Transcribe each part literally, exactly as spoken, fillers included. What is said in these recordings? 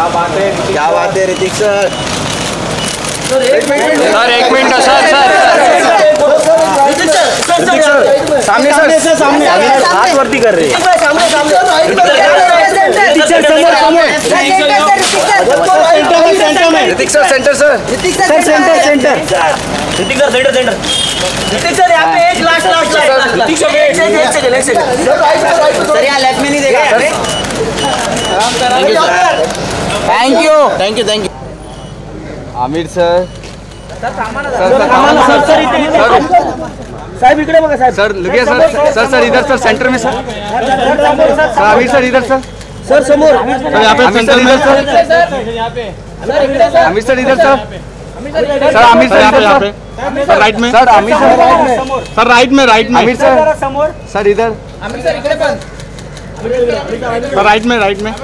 क्या बात है, क्या बात है ऋतिक सर। सर एक मिनट सर एक मिनट सर सर सामने सामने सर सामने हाथ वर्ती कर रहे हैं। सामने सामने Hrithik sir centre sir sir centre centre Hrithik sir centre centre Hrithik sir यहाँ पे एक last last last Hrithik sir एक सेकंड एक सेकंड एक सेकंड सर यहाँ लेफ्ट में नहीं देखा thank you thank you thank you Aamir sir साहेब इकडे बघा साहेब सर लगे सर सर सर इधर सर सेंटर में सर सर आमिर सर इधर सर सर समोर सर यहाँ पे सेंटर में सर आमिर सर इधर सर सर आमिर सर यहाँ पे सर राइट में sir Aamir sir sir right में राइट में आमिर सर सर इधर आमिर सर इकडे पण सर राइट में राइट में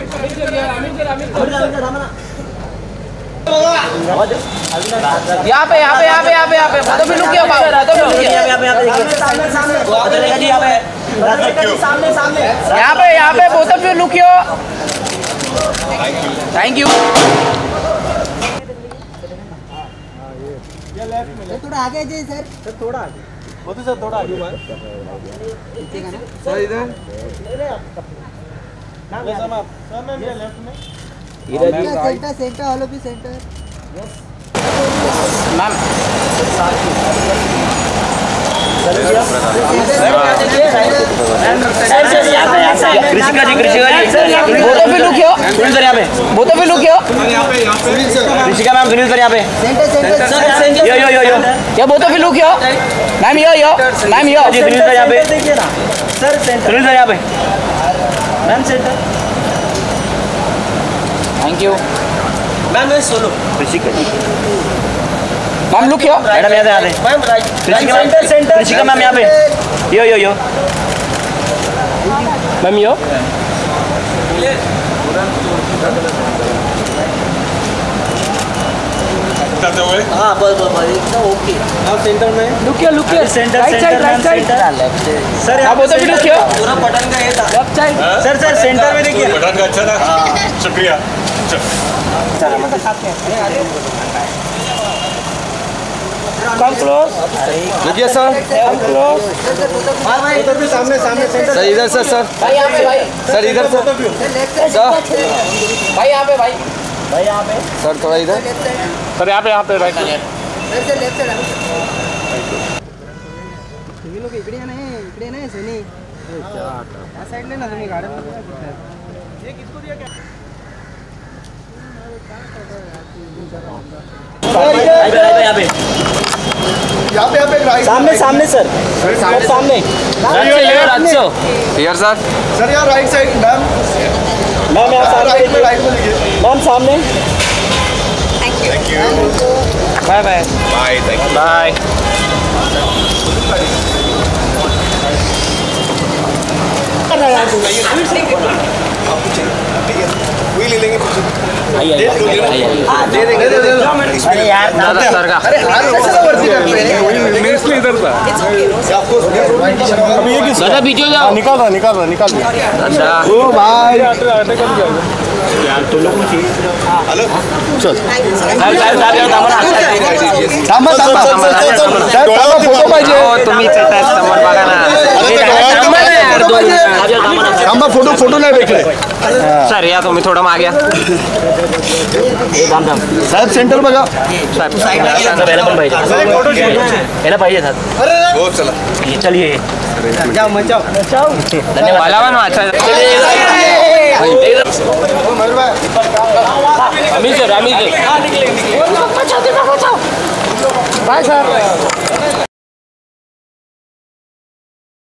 यहाँ पे यहाँ पे यहाँ पे यहाँ पे यहाँ पे तो भी लुक किया तो भी लुक किया यहाँ पे यहाँ पे सामने सामने सामने सामने यहाँ पे यहाँ पे बोथ ऑफ यू लुक किया थैंक यू थोड़ा आगे जाइए सर सर थोड़ा आगे वो तो सर थोड़ा आगे बार सर इधर सर मैं लेफ्ट में centre centre all of you centre ma'am Krishika ji Krishika ji वो तो भी लुक हो सुनील सर यहाँ पे वो तो भी लुक हो कृषिका मैम सुनील सर यहाँ पे सेंटर सेंटर यो यो यो यो क्या वो तो भी लुक हो ma'am yo yo ma'am yo जी सुनील सर यहाँ पे सर सुनील सर यहाँ पे ma'am centre thank you ma'am मैं solo Krishika ji ma'am look yo madam यहाँ से ma'am Krishika ma'am centre Krishika ma'am यहाँ पे यो यो यो मैम यो हाँ बस बस बस एकदम ओके अब सेंटर में look yo look yo centre right side right side left sir यहाँ पे भी लुक यो पूरा बटन का ये था left side sir sir centre में देखिए बटन का अच्छा था शुक्रिया सर हम तो साथ में कम क्लोज लगे सर कम क्लोज इधर भी सामने सामने सेंटर सर इधर सर सर भाई यहाँ पे भाई सर इधर सर सर भाई यहाँ पे भाई भाई यहाँ पे सर थोड़ा इधर सर यहाँ पे यहाँ पे राइट सर लेफ्ट साइड तुम्ही लोक इकडे या नाही इकडे नाही सनी या साइडला ना तुम्ही गार्डन मध्ये ये किसको दिया क्या यहाँ पे यहाँ पे यहाँ पे राइट सामने सामने सर सर सामने हियर सर सर यहाँ राइट साइड मैम मैम यहाँ सामने राइट में राइट में देखिए मैम सामने thank you bye bye bye thank you bye वही ले लेंगे आइए दे देंगे दे देंगे अरे यार सर का अरे हाथ कैसे वर्ती करते हैं मैं इसलिए इधर था अभी ये किस दादा पीछे जाओ निकाल रहा निकाल रहा निकाल दादा ओ भाई हेलो चल साहेब साहेब साहेब थांबा थांबा साहेब थांबा फोटो पाहिजे तुम्ही समोर बघा ना थांबा फोटो फोटो नाही भेटले सर या तुम्ही थोडं मागे या साहेब सेंटर बघा साहेब याला पण पाहिजे याला पाहिजे साहेब हो चला चलिए मचाओ मचाओ धन्यवाद मला पण वाचायचं Amit sir Amit sir bye sir